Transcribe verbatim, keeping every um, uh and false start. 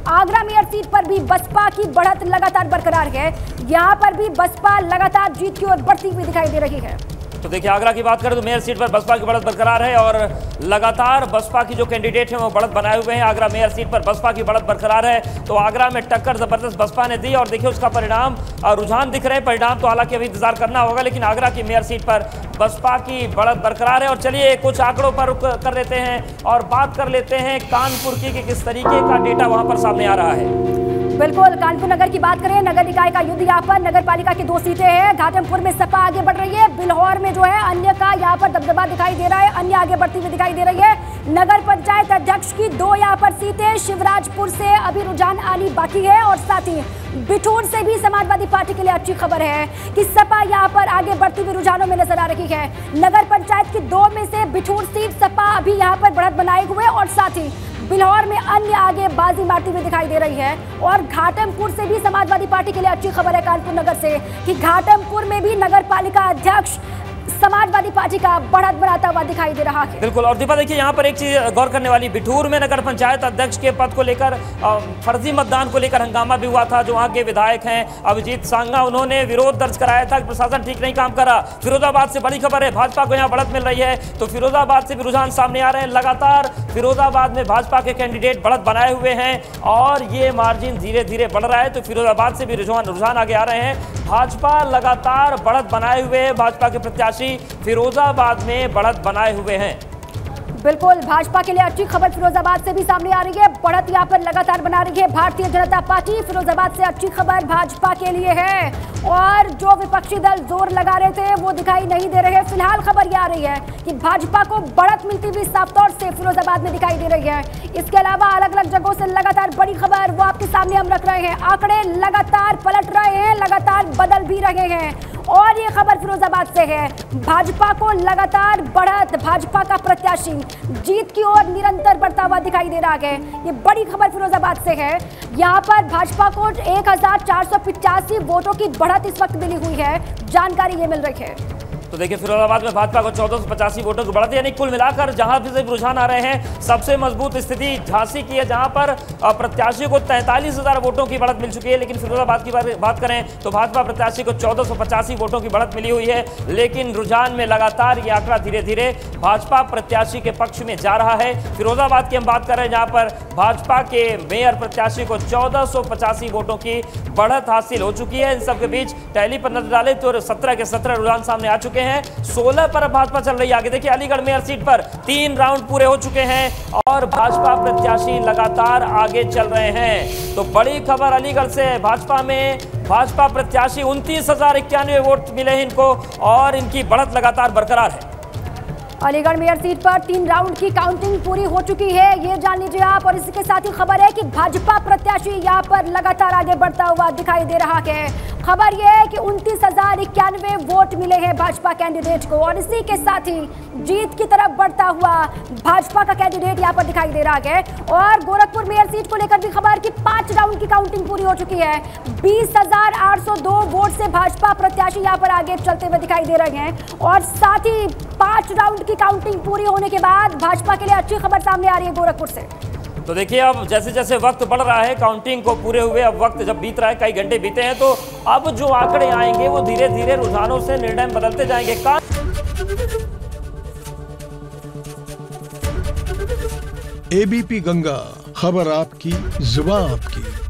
Agra mayor seat पर भी बसपा की बढ़त लगातार बरकरार है। यहां पर भी बसपा लगातार जीत की ओर बढ़ती हुई दिखाई दे रही है। तो देखिए, आगरा की बात करें तो मेयर सीट पर बसपा की बढ़त बरकरार है और लगातार बसपा की जो कैंडिडेट हैं वो बढ़त बनाए हुए हैं। आगरा मेयर सीट पर बसपा की बढ़त बरकरार है। तो आगरा में टक्कर जबरदस्त बसपा ने दी और देखिए उसका परिणाम, रुझान दिख रहे हैं। परिणाम तो हालांकि अभी इंतजार करना होगा, लेकिन आगरा की मेयर सीट पर बसपा की बढ़त बरकरार है। और चलिए कुछ आंकड़ों पर रुक कर लेते हैं और बात कर लेते हैं कानपुर की कि किस तरीके का डेटा वहां पर सामने आ रहा है। बिल्कुल, कानपुर नगर की बात करें, नगर निकाय का युद्ध यहाँ पर नगर पालिका की दो सीटें हैं। घाटमपुर में सपा आगे बढ़ रही है, बिल्हौर में जो है अन्य का यहाँ पर दबदबा दिखाई दे रहा है, अन्य आगे बढ़ती हुई दिखाई दे रही है। नगर पंचायत अध्यक्ष की दो यहाँ पर सीटें, शिवराजपुर से अभी रुझान आनी बाकी है और साथ ही बिठूर से भी समाजवादी पार्टी के लिए अच्छी खबर है कि सपा यहाँ पर आगे बढ़ती हुई रुझानों में नजर आ रही है। नगर पंचायत की दो में से बिठूर सीट सपा अभी यहाँ पर बढ़त बनाए हुए और साथ ही बिल्हौर में अन्य आगे बाजी मारती हुई दिखाई दे रही है। और घाटमपुर से भी समाजवादी पार्टी के लिए अच्छी खबर है कानपुर नगर से कि घाटमपुर में भी नगर पालिका अध्यक्ष समाजवादी पार्टी का बढ़त बनाता हुआ दिखाई दे रहा है। बिल्कुल। और दीपा देखिए, यहाँ पर एक चीज गौर करने वाली, बिठूर में नगर पंचायत अध्यक्ष के पद को लेकर फर्जी मतदान को लेकर हंगामा भी हुआ था। जो वहाँ के विधायक हैं अभिजीत सांगा, उन्होंने विरोध दर्ज कराया था कि प्रशासन ठीक नहीं काम कर रहा। फिरोजाबाद से बड़ी खबर है, भाजपा को यहाँ बढ़त मिल रही है। तो फिरोजाबाद से भी रुझान सामने आ रहे हैं। लगातार फिरोजाबाद में भाजपा के कैंडिडेट बढ़त बनाए हुए हैं और ये मार्जिन धीरे धीरे बढ़ रहा है। तो फिरोजाबाद से भी रुझान रुझान आगे आ रहे हैं। भाजपा लगातार बढ़त बनाए हुए है, भाजपा के प्रत्याशी फिरोजाबाद में बढ़त बनाए हुए हैं। बिल्कुल, भाजपा के लिए अच्छी खबर फिरोजाबाद से भी सामने आ रही है। बढ़त यहाँ पर लगातार बना रही है भारतीय जनता पार्टी। फिरोजाबाद से अच्छी खबर भाजपा के लिए है और जो विपक्षी दल जोर लगा रहे थे वो दिखाई नहीं दे रहे। फिलहाल खबर ये आ रही है कि भाजपा को बढ़त मिलती हुई साफ तौर से फिरोजाबाद में दिखाई दे रही है। इसके अलावा अलग अलग जगहों से लगातार बड़ी खबर वो आपके सामने हम रख रहे हैं। आंकड़े लगातार पलट रहे हैं, लगातार बदल भी रहे हैं और ये खबर फिरोजाबाद से है। भाजपा को लगातार बढ़त, भाजपा का प्रत्याशी जीत की ओर निरंतर बढ़ता हुआ दिखाई दे रहा है। ये बड़ी खबर फिरोजाबाद से है। यहाँ पर भाजपा को एक हजार चार सौ पिचासी वोटों की बढ़त इस वक्त मिली हुई है, जानकारी ये मिल रही है। तो देखिए, फिरोजाबाद में भाजपा को चौदह सौ पचासी वोटों की बढ़त, यानी कुल मिलाकर जहां से रुझान आ रहे हैं सबसे मजबूत स्थिति झांसी की है, जहां पर प्रत्याशी को तैंतालीस हजार वोटों की बढ़त मिल चुकी है। लेकिन फिरोजाबाद की बात करें तो भाजपा प्रत्याशी को चौदह सौ पचासी वोटों की बढ़त मिली हुई है। लेकिन रुझान में लगातार ये आंकड़ा धीरे धीरे भाजपा प्रत्याशी के पक्ष में जा रहा है। फिरोजाबाद की हम बात कर रहे हैं, जहां पर भाजपा के मेयर प्रत्याशी को चौदह सौ पचासी वोटों की बढ़त हासिल हो चुकी है। इन सबके बीच टैली पर नजर डालें तो सत्रह के सत्रह रुझान सामने आ चुके हैं। सोलह पर भाजपा चल रही है आगे। देखिए, अलीगढ़ मेयर सीट पर तीन राउंड पूरे हो चुके हैं और भाजपा प्रत्याशी लगातार आगे चल रहे हैं। तो बड़ी खबर अलीगढ़ से, भाजपा में भाजपा प्रत्याशी उनतीस हजार इक्यानवे वोट मिले हैं इनको और इनकी बढ़त लगातार बरकरार है। अलीगढ़ मेयर सीट पर तीन राउंड की काउंटिंग पूरी हो चुकी है, ये जान लीजिए आप। और इसी के साथ ही खबर है कि भाजपा प्रत्याशी यहाँ पर लगातार आगे बढ़ता हुआ दिखाई दे रहा है। खबर यह है कि उनतीस हजार इक्यानवे वोट मिले हैं भाजपा कैंडिडेट को और इसी के साथ ही जीत की तरफ बढ़ता हुआ भाजपा का कैंडिडेट यहाँ पर दिखाई दे रहा है। और गोरखपुर मेयर सीट को लेकर भी खबर कि पांच राउंड की काउंटिंग पूरी हो चुकी है। बीस हजार आठ सौ दो वोट से भाजपा प्रत्याशी यहाँ पर आगे चलते हुए दिखाई दे रहे हैं और साथ ही पांच राउंड की काउंटिंग पूरी होने के बाद भाजपा के लिए अच्छी खबर सामने आ रही है गोरखपुर से। तो देखिए, अब जैसे जैसे वक्त बढ़ रहा है काउंटिंग को पूरे हुए, अब वक्त जब बीत रहा है, कई घंटे बीते हैं, तो अब जो आंकड़े आएंगे वो धीरे धीरे रुझानों से निर्णय बदलते जाएंगे। एबीपी गंगा, खबर आपकी, जुबान आपकी।